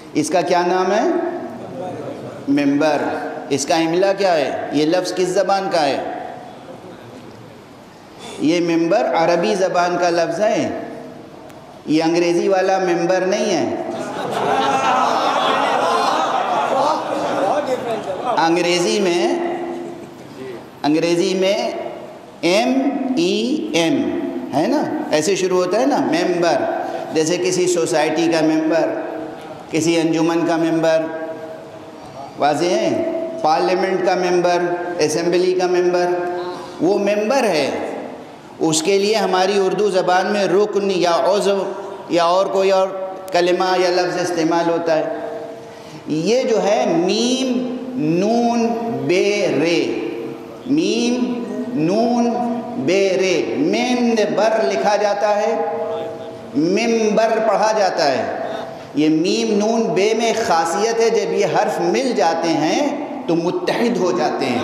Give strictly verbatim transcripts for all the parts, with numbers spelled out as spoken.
اس کا کیا نام ہے؟ ممبر۔ اس کا املا کیا ہے؟ یہ لفظ کس زبان کا ہے؟ یہ ممبر عربی زبان کا لفظ ہے، یہ انگریزی والا ممبر نہیں ہے۔ انگریزی میں انگریزی میں ایم ای ایم ہے نا، ایسے شروع ہوتا ہے نا ممبر، جیسے کسی سوسائٹی کا ممبر، کسی انجمن کا ممبر، واضح ہے، پارلیمنٹ کا ممبر، اسمبلی کا ممبر، وہ ممبر ہے۔ اس کے لیے ہماری اردو زبان میں رکن یا عضو یا اور کوئی اور کلمہ یا لفظ استعمال ہوتا ہے۔ یہ جو ہے میم نون بے رے، میم نون بے رے، ممبر لکھا جاتا ہے، ممبر پڑھا جاتا ہے۔ یہ میم نون بے میں خاصیت ہے، جب یہ حرف مل جاتے ہیں تو متحد ہو جاتے ہیں۔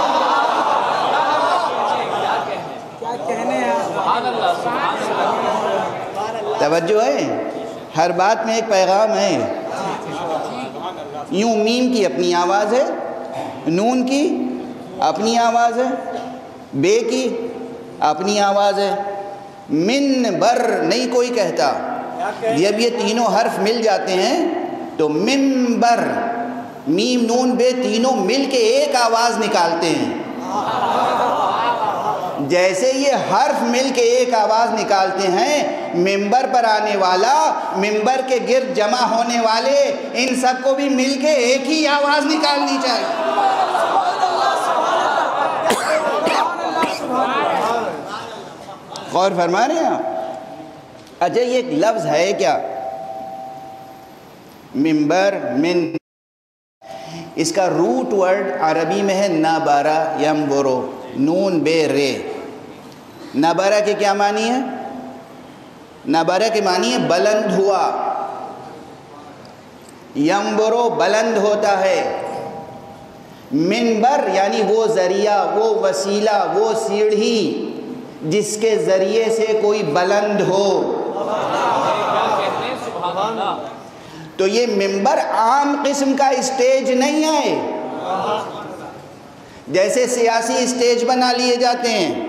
توجہ ہے، ہر بات میں ایک پیغام ہے۔ یوں میم کی اپنی آواز ہے، نون کی اپنی آواز ہے، بے کی اپنی آواز ہے، منبر نہیں کوئی کہتا۔ جب یہ تینوں حرف مل جاتے ہیں تو منبر، میم نون بے تینوں مل کے ایک آواز نکالتے ہیں۔ جیسے یہ حرف مل کے ایک آواز نکالتے ہیں، منبر پر آنے والا، منبر کے گرد جمع ہونے والے، ان سب کو بھی مل کے ایک ہی آواز نکالنی چاہیے۔ غور فرما رہے ہیں آپ؟ اچھا یہ ایک لفظ ہے کیا؟ منبر، من، اس کا روٹ ورڈ عربی میں ہے نبرہ ینبرو، نون بے رے۔ نبرہ کے کیا معنی ہے؟ نبرہ کے معنی ہے بلند ہوا، ینبرو بلند ہوتا ہے، منبر یعنی وہ ذریعہ، وہ وسیلہ، وہ سیڑھی جس کے ذریعے سے کوئی بلند ہو۔ تو یہ منبر عام قسم کا اسٹیج نہیں ہے، جیسے سیاسی اسٹیج بنا لیے جاتے ہیں،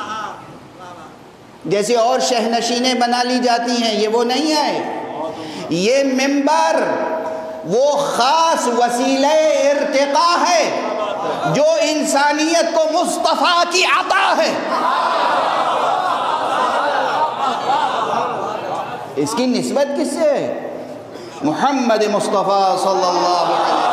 جیسے اور شہنشینیں بنا لی جاتی ہیں، یہ وہ نہیں ہے۔ یہ منبر وہ خاص وسیلہ ارتقاء ہے جو انسانیت کو مصطفیٰ کی عطا ہے۔ اس کی نسبت کس سے ہے؟ محمد مصطفیٰ صلی اللہ علیہ وسلم۔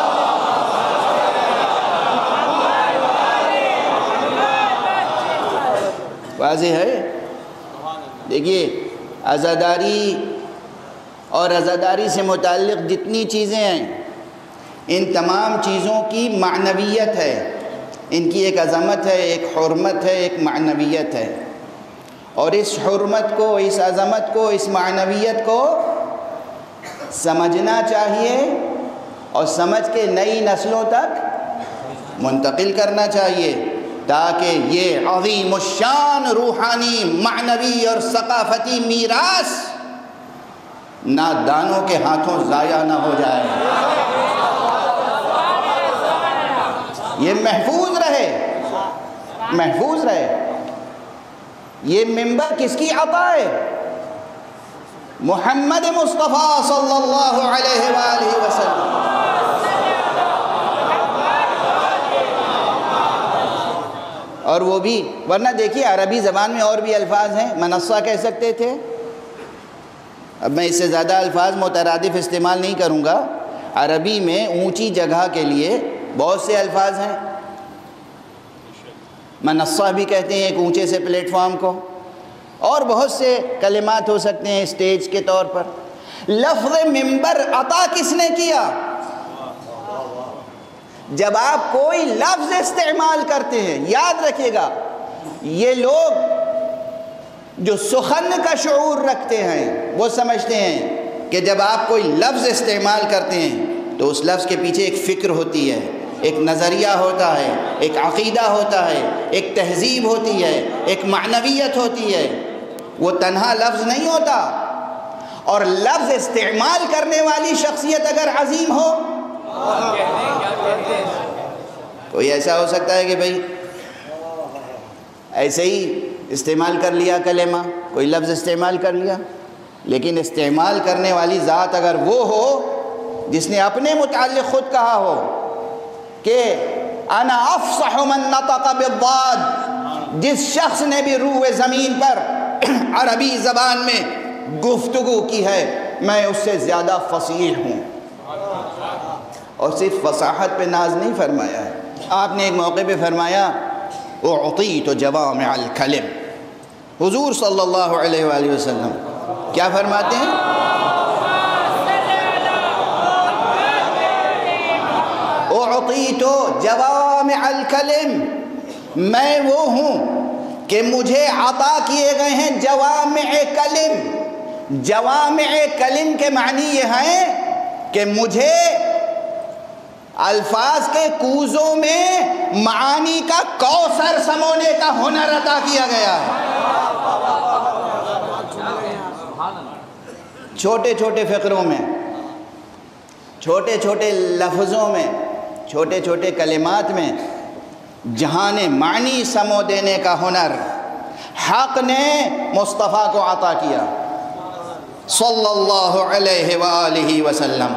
واضح ہے؟ دیکھیے، عزاداری اور عزاداری سے متعلق جتنی چیزیں ہیں، ان تمام چیزوں کی معنویت ہے، ان کی ایک عظمت ہے، ایک حرمت ہے، ایک معنویت ہے، اور اس حرمت کو، اس عظمت کو، اس معنویت کو سمجھنا چاہیے اور سمجھ کے نئی نسلوں تک منتقل کرنا چاہیے، تاکہ یہ عظیم الشان روحانی، معنوی اور ثقافتی میراث نادانوں کے ہاتھوں ضائع نہ ہو جائے، یہ محفوظ رہے، محفوظ رہے۔ یہ منبر کس کی عطا ہے؟ محمد مصطفیٰ صلی اللہ علیہ وآلہ وسلم۔ اور وہ بھی، ورنہ دیکھیے عربی زبان میں اور بھی الفاظ ہیں، منصہ کہہ سکتے تھے، اب میں اس سے زیادہ الفاظ مترادف استعمال نہیں کروں گا۔ عربی میں اونچی جگہ کے لیے بہت سے الفاظ ہیں، منصہ بھی کہتے ہیں ایک اونچے سے پلیٹ فارم کو، اور بہت سے کلمات ہو سکتے ہیں اسٹیج کے طور پر۔ لفظ منبر عطا کس نے کیا؟ جب آپ کوئی لفظ استعمال کرتے ہیں، یاد رکھیے گا، یہ لوگ جو سخن کا شعور رکھتے ہیں وہ سمجھتے ہیں کہ جب آپ کوئی لفظ استعمال کرتے ہیں تو اس لفظ کے پیچھے ایک فکر ہوتی ہے، ایک نظریہ ہوتا ہے، ایک عقیدہ ہوتا ہے، ایک تہذیب ہوتی ہے، ایک معنویت ہوتی ہے، وہ تنہا لفظ نہیں ہوتا۔ اور لفظ استعمال کرنے والی شخصیت اگر عظیم ہو، کوئی ایسا ہو سکتا ہے کہ بھئی ایسے ہی استعمال کر لیا کلمہ، کوئی لفظ استعمال کر لیا، لیکن استعمال کرنے والی ذات اگر وہ ہو جس نے اپنے متعلق خود کہا ہو کہ انا افصح من نطق بالضاد، جس شخص نے بھی روح زمین پر عربی زبان میں گفتگو کی ہے میں اس سے زیادہ فصیح ہوں. اور صرف فصاحت پہ ناز نہیں فرمایا ہے، آپ نے ایک موقع پہ فرمایا اعطیت جوامع الکلم. حضور صلی اللہ علیہ وآلہ وسلم کیا فرماتے ہیں؟ اعطیت جوامع الکلم، میں وہ ہوں کہ مجھے عطا کیے گئے ہیں جوامع کلم. جوامع کلم کے معنی یہ ہیں کہ مجھے الفاظ کے کوزوں میں معانی کا کوثر سمونے کا ہنر عطا کیا گیا ہے. چھوٹے چھوٹے فقروں میں، چھوٹے چھوٹے لفظوں میں، چھوٹے چھوٹے کلمات میں جہان معنی سمو دینے کا ہنر حق نے مصطفیٰ کو عطا کیا صلی اللہ علیہ وآلہ وسلم.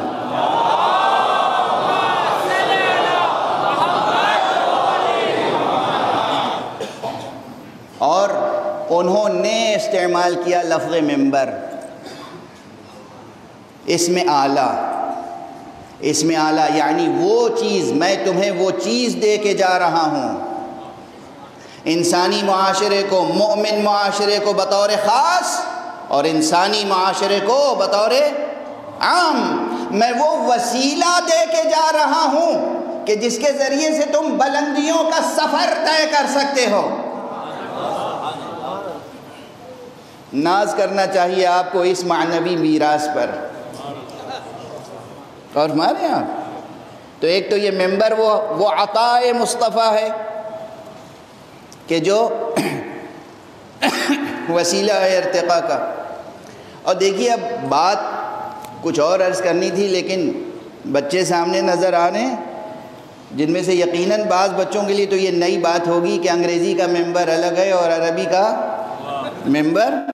اور انہوں نے استعمال کیا لفظ ممبر، اسم اعلیٰ. اسم اعلیٰ یعنی وہ چیز، میں تمہیں وہ چیز دے کے جا رہا ہوں. انسانی معاشرے کو، مومن معاشرے کو بطور خاص اور انسانی معاشرے کو بطور عام، میں وہ وسیلہ دے کے جا رہا ہوں کہ جس کے ذریعے سے تم بلندیوں کا سفر طے کر سکتے ہو. ناز کرنا چاہیے آپ کو اس معنوی میراث پر. اور ہمارے یہاں تو ایک تو یہ ممبر وہ وہ عطائے مصطفیٰ ہے کہ جو وسیلہ ہے ارتقاء کا. اور دیکھیے اب بات کچھ اور عرض کرنی تھی لیکن بچے سامنے نظر آ رہے ہیں جن میں سے یقیناً بعض بچوں کے لیے تو یہ نئی بات ہوگی کہ انگریزی کا ممبر الگ ہے اور عربی کا ممبر